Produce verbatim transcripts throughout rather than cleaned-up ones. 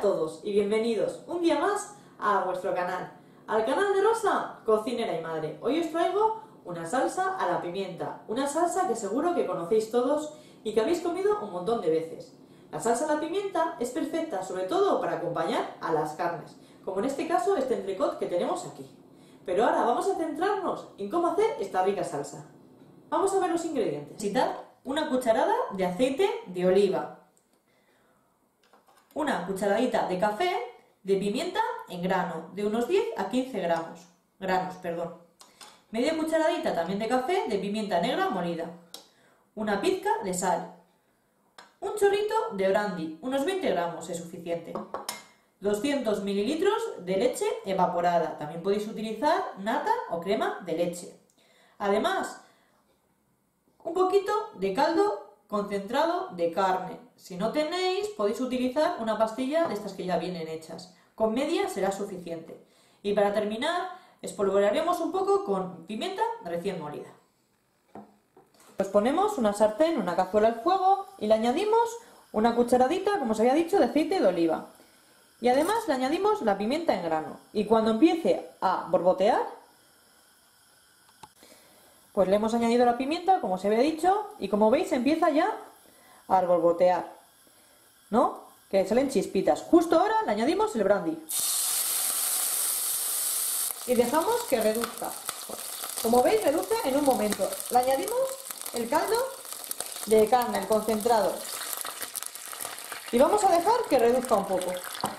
todos y bienvenidos un día más a vuestro canal, al canal de Rosa, cocinera y madre. Hoy os traigo una salsa a la pimienta, una salsa que seguro que conocéis todos y que habéis comido un montón de veces. La salsa a la pimienta es perfecta sobre todo para acompañar a las carnes, como en este caso este entrecot que tenemos aquí. Pero ahora vamos a centrarnos en cómo hacer esta rica salsa. Vamos a ver los ingredientes. Necesitar una cucharada de aceite de oliva, una cucharadita de café de pimienta en grano, de unos diez a quince gramos, granos, perdón. Media cucharadita también de café de pimienta negra molida, una pizca de sal, un chorrito de brandy, unos veinte gramos es suficiente, doscientos mililitros de leche evaporada, también podéis utilizar nata o crema de leche. Además, un poquito de caldo concentrado de carne. Si no tenéis, podéis utilizar una pastilla de estas que ya vienen hechas. Con media será suficiente. Y para terminar, espolvorearemos un poco con pimienta recién molida. Pues ponemos una sartén, una cazuela al fuego y le añadimos una cucharadita, como os había dicho, de aceite de oliva. Y además le añadimos la pimienta en grano. Y cuando empiece a borbotear, pues le hemos añadido la pimienta, como os había dicho, y como veis empieza ya a borbotear, ¿no? Que salen chispitas. Justo ahora le añadimos el brandy. Y dejamos que reduzca. Como veis, reduce en un momento. Le añadimos el caldo de carne, el concentrado. Y vamos a dejar que reduzca un poco.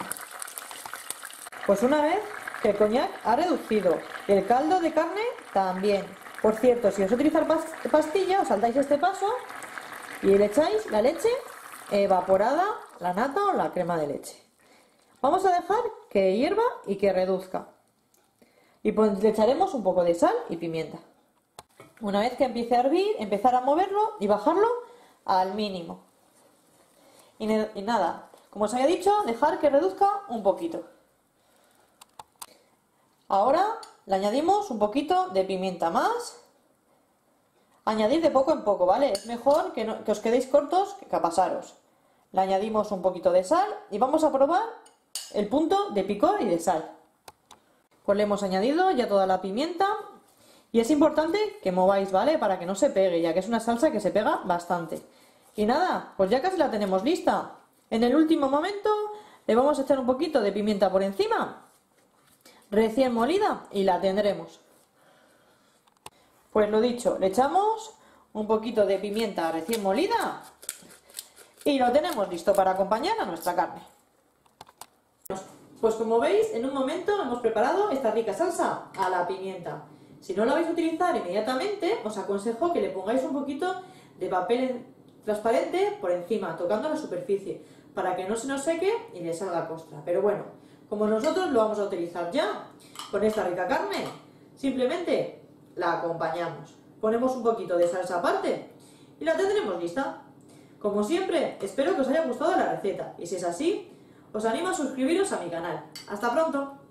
Pues una vez que el coñac ha reducido, el caldo de carne también. Por cierto, si os utilizar pastilla, os saltáis este paso y le echáis la leche evaporada, la nata o la crema de leche. Vamos a dejar que hierva y que reduzca. Y pues le echaremos un poco de sal y pimienta. Una vez que empiece a hervir, empezar a moverlo y bajarlo al mínimo. Y, y nada, como os había dicho, dejar que reduzca un poquito. Ahora le añadimos un poquito de pimienta más. Añadir de poco en poco, ¿vale? Es mejor que, no, que os quedéis cortos que a pasaros. Le añadimos un poquito de sal y vamos a probar el punto de picor y de sal. Pues le hemos añadido ya toda la pimienta y es importante que mováis, ¿vale? Para que no se pegue, ya que es una salsa que se pega bastante. Y nada, pues ya casi la tenemos lista. En el último momento le vamos a echar un poquito de pimienta por encima, recién molida, y la tendremos. Pues lo dicho, le echamos un poquito de pimienta recién molida y lo tenemos listo para acompañar a nuestra carne. Pues como veis, en un momento hemos preparado esta rica salsa a la pimienta. Si no la vais a utilizar inmediatamente, os aconsejo que le pongáis un poquito de papel transparente por encima, tocando la superficie, para que no se nos seque y le salga costra. Pero bueno, como nosotros lo vamos a utilizar ya con esta rica carne, simplemente la acompañamos. Ponemos un poquito de salsa aparte y la tendremos lista. Como siempre, espero que os haya gustado la receta y si es así, os animo a suscribiros a mi canal. ¡Hasta pronto!